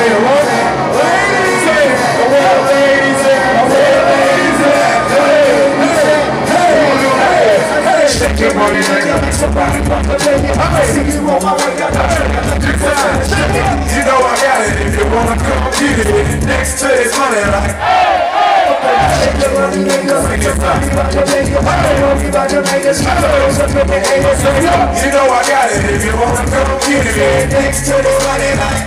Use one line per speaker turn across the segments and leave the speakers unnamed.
Your money, nigga. Somebody want to take it. I see you on my way. I got you. You know I got it. If you wanna come get it, next to this money, like. Shake your money, nigga. Make it fly. You know I got it. If you wanna come get it, next to this money, like.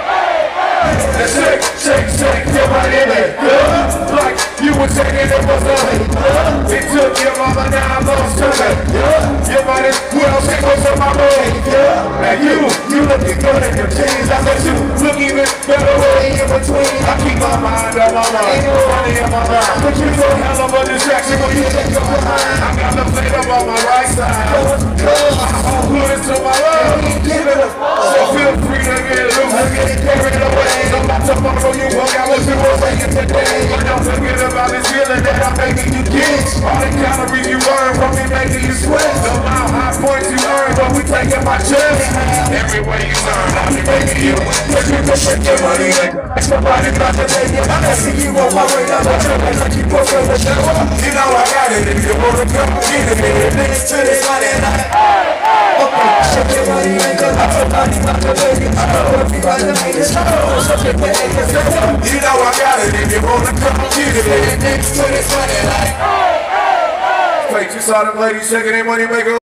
Shake your money, nigga. Like you were taking it for nothing. It took your mama, now I lost her. Your money, who else can go to my way? And you looking good in your jeans. I bet you look even better way in between. I keep my mind on my mind. Ain't no money on my mind. But you so hell of a distraction when you take your behind. I got the plate up on my right side. I'll put it to my love. Give it a so feel free to get loose and get it carried away. Tomorrow you walk out what you were waiting today. But don't forget about this feeling that I'm making you get. All the calories you burn from me making you sweat. No matter how points you earn, but we taking my chest. Every way you turn, I'll be making you. But you can shake your money, somebody about to take it. I see you on my way, I'm not trying to keep up with the show. You know I got it, if you wanna come get it. Niggas to this money, okay, shake your money, somebody about to take it. You know I got it, if you wanna come get it. Niggas to this money, like. Wait, you saw them ladies shaking their money maker.